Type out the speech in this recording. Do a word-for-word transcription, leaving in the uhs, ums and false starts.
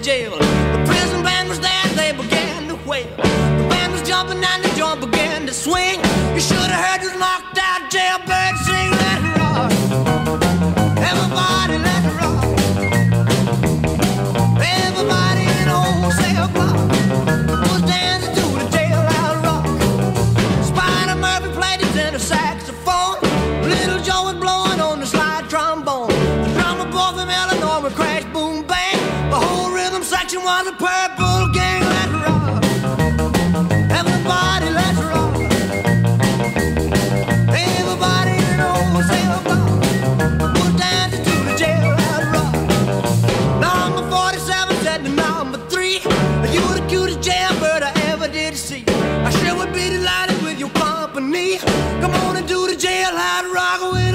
jail. The prison band was there, they began to wail. The band was jumping and the joint began to swing. You should have heard this knocked out jailbird sing. Let it rock, everybody let it rock. Everybody in the whole cell block was dancing to the jailhouse rock. Spider Murphy played his inner saxophone. Little Joe was blowing on the slide trombone. The drummer boy from Illinois would crash, boom, bang. The whole rhythm section was a purple gang. Let it rock, everybody let it rock. Everybody in the whole cell block was dancing to the jailhouse rock. Number forty-seven said to number three, you the cutest jailbird I ever did see. I sure would be delighted with your company. Come on and do the jailhouse rock with